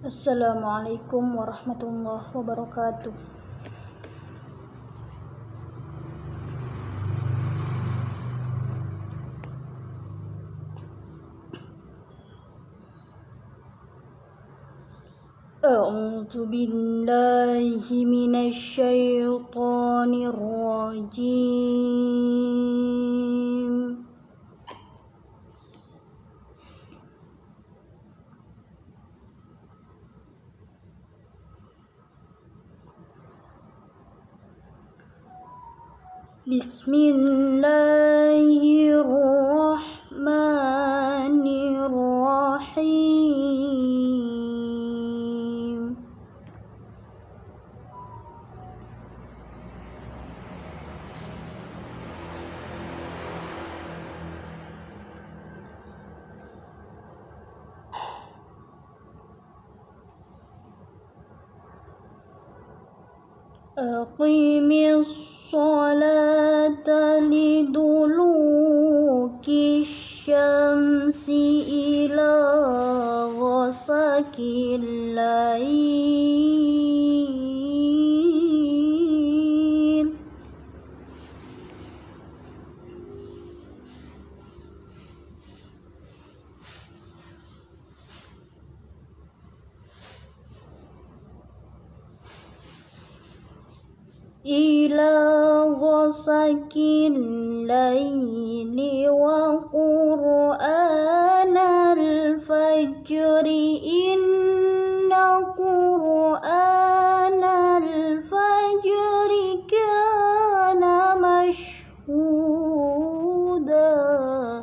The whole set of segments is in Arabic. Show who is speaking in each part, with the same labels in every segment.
Speaker 1: Assalamualaikum warahmatullahi wabarakatuh. A'udzu billahi minasy syaithanir rajim. Bismillahirrahmanirrahim. Aqimis sholata liduluki syamsi ila ghasaqil lail. Ila ghasaqil laili wa qur'anal fajri inna qur'anal fajri kana mashhuda.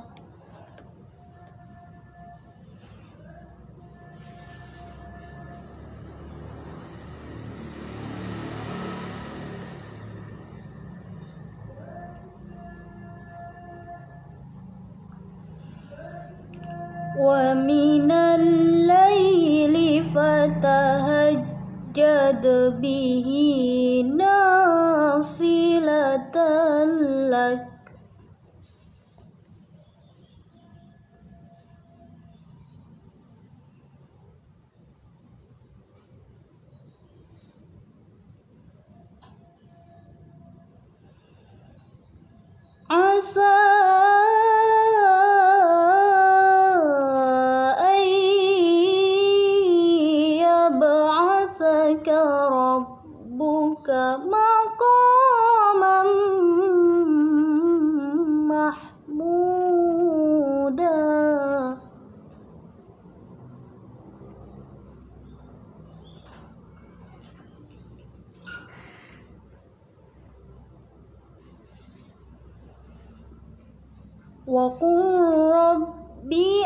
Speaker 1: Wa minal laili fatahajjad bihi nafilatan lak. Asa rabbuka maqaman mahmuda. Wa qur rabbi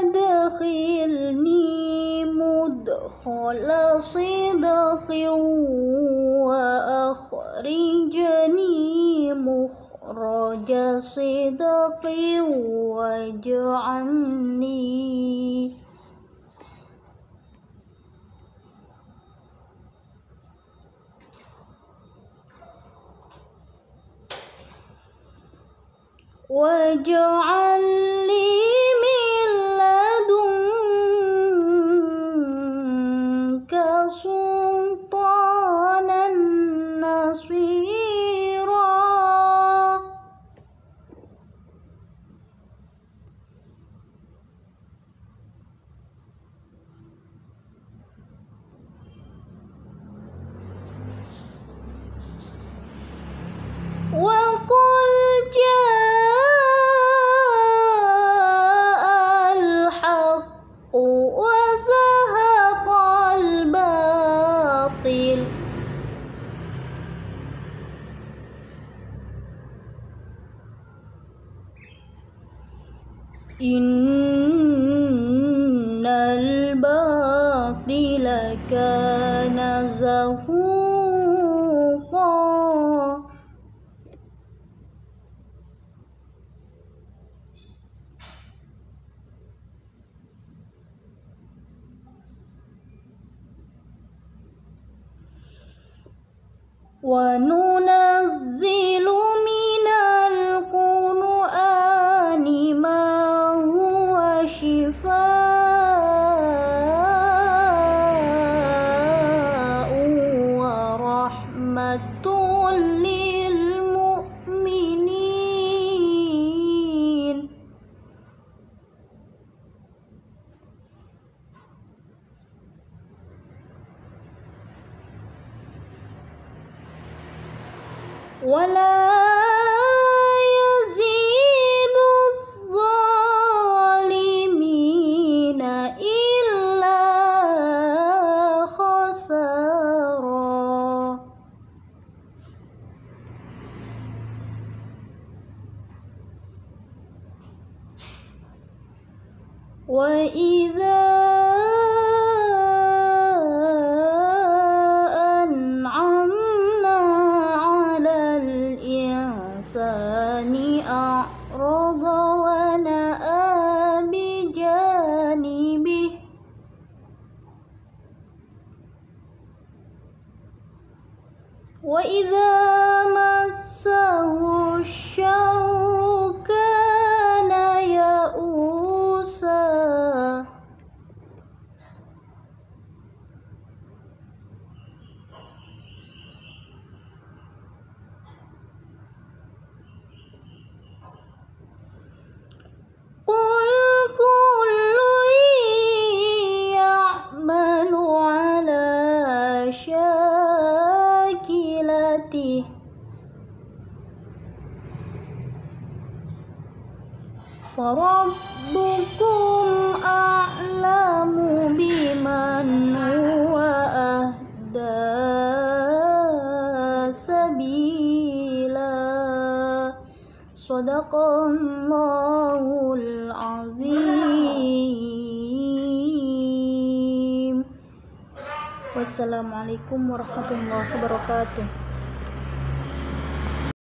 Speaker 1: adkhilni mudkhala sidqin wa akhrijni mukhraja sidqin waj'al li min ladunka sultanan nasira. Wa qul innal batila kana zahuqa. Wa nunazzilu minal qur'ani ma huwa shifaa ولا يزيد الظالمين إلا خسارا. وإذا أنعمنا على الإنسان أعرض ونأى بجانبه وإذا مسه الشر كان يئوسا. قل كل يعمل على شاكلته فربكم أعلم بمن هو أهدى سبيلا. صدق الله العظيم. Wassalamualaikum warahmatullahi wabarakatuh.